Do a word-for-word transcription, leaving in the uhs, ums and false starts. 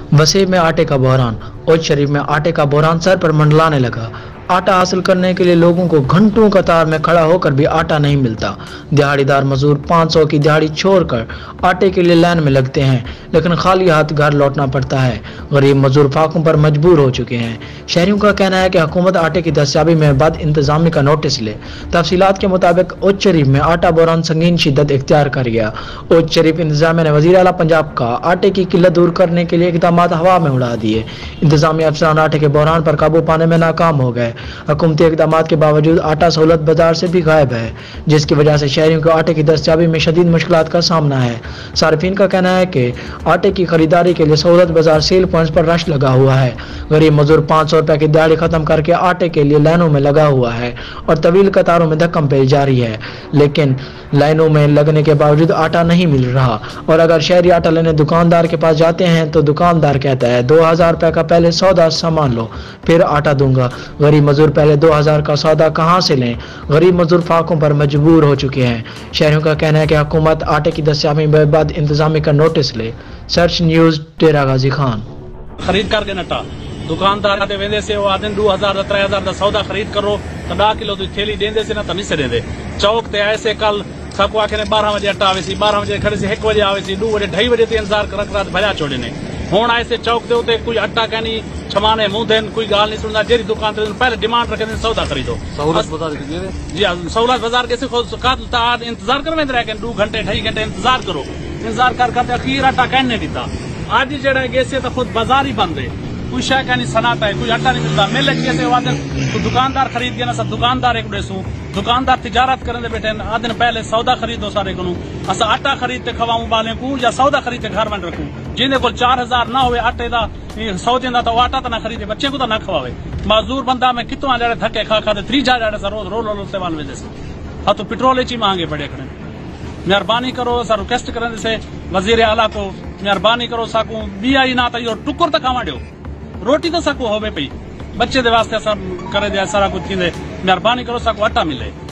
वसी में आटे का बहरान। उच्च शरीफ में आटे का बहरान सर पर मंडलाने लगा। आटा हासिल करने के लिए लोगों को घंटों कतार में खड़ा होकर भी आटा नहीं मिलता। दिहाड़ीदार मजदूर पाँच सौ की दिहाड़ी छोड़कर आटे के लिए लाइन में लगते हैं, लेकिन खाली हाथ घर लौटना पड़ता है। गरीब मजदूर फाकों पर मजबूर हो चुके हैं। शहरियों का कहना है कि हुकूमत आटे की दस्तियाबी में बद इंतजामी का नोटिस ले। तफसीलात के मुताबिक उच्च शरीफ में आटा बहरान संगीन शिद्दत इख्तियार कर गया। उच्च शरीफ इंतजामिया ने वजीर आला पंजाब का आटे की किल्लत दूर करने के लिए इकदाम हवा में उड़ा दिए। इंतजामी अफसरान आटे के बहरान पर काबू पाने में नाकाम हो गए। हुकूमती इकदाम के बावजूद आटा सहूलत बाजार से भी गायब है, जिसकी वजह से शहरियों को आटे की दस्तियाबी में शदीद मुश्किलात का सामना है। सार्फिन का कहना है कि आटे की खरीदारी के लिए सहूलत बाजार सेल पॉइंट्स पर रश लगा हुआ है। गरीब मजदूर पाँच सौ रुपए की दिहाड़ी खत्म करके आटे के लिए लाइनों में लगा हुआ है और तवील कतारों में धक्कम पेश जारी है, लेकिन लाइनों में लगने के बावजूद आटा नहीं मिल रहा। और अगर शहरी आटा लेने दुकानदार के पास जाते हैं तो दुकानदार कहता है दो हजार रुपए का पहले सौदा सामान लो, फिर आटा दूंगा। गरीब मजदूर पहले दो हजार का सौदा कहां से लें? गरीब मजदूर फाकों पर मजबूर हो चुके हैं। शहरियों का कहना है कि हुकूमत आटे की दस्तियाबी में बद इंतजामी का नोटिस ले। Search news Dera Ghazi Khan. खरीद करके नटा दुकानदार आते वेंदे से वो आदमी दो हजार त्रे हजार का सौदा खरीद करो तो ढा किलो तो थैली देंदे से ना तो नहीं से देंदे। चौक ते ऐसे कल सबको आखे बारह बजे अट्टा आवे सी, बारह बजे खड़े से एक बजे आवे सी, दो बजे ढाई बजे ते इंतजार कर रात भजा छोड़े ने। हुण ऐसे चौक दे उते कोई अट्टा कहनी छमाने मुंह देन, कोई गाल नहीं सुनता। जेरी दुकान ते पहले डिमांड रखे सौदा खरीदो। सहूलत बाजार जी हाँ, सहूलत बाजार कैसे इंतजार कर रहे हैं, दो घंटे ढाई घंटे इंतजार करो। इंतजार कर करते अखीर आटा कहने दीता। आज जड़ा गैसे तो खुद बाजार ही बंद है, कोई शह कहनी सनाता है, कोई आटा नहीं मिलता। मिल कैसे वादन तो दुकानदार खरीद के ना सब दुकानदार एक डेसू दुकानदार तिजारत करने बैठे आदन पहले सौदा खरीदो सारे को अस आटा खरीदते खवाऊं बाले को या सौदा खरीदते घर में रखूं। जिन्हें को चार हजार ना हो आटे का सौदे का तो आटा तो ना खरीदे, बच्चे को तो ना खवावे। मजदूर बंदा में कितों जड़े धक्के खा खा त्रीजा जड़े सर रोज रोल रोल से वजह से हाँ तो पेट्रोल ची महंगे पड़े खड़े। मेहरबानी करो सर रिक्वेस्ट करने से वजीर आला को मेहरबानी करो साकू बी आई ना तो टुकुर तक खावा ॾियो, रोटी तो साकू होवे पई, बच्चे दे वास्ते सब करे दे सारा कुछ थींदे। मेहरबानी करो साकू आटा मिले।